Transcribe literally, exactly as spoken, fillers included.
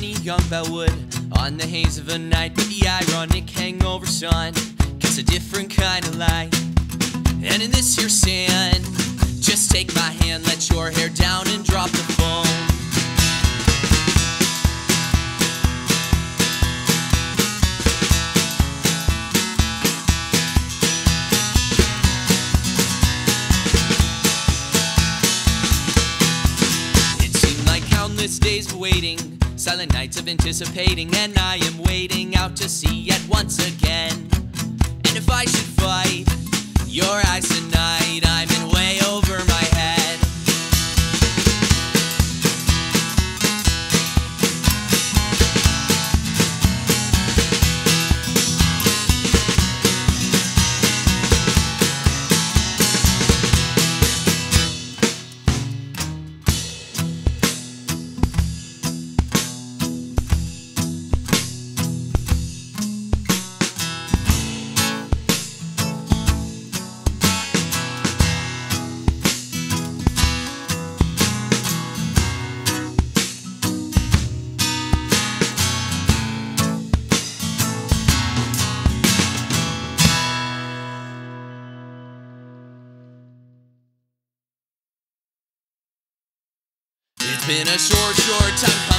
any young bellwood on the haze of a night, but the ironic hangover sun gets a different kind of light. And in this here sand, just take my hand, let your hair down and drop the foam. It seemed like countless days of waiting, silent nights of anticipating, and I am waiting out to sea yet once again. And if I should fight your eyes tonight, I'm in way over my head. It's been a short, short time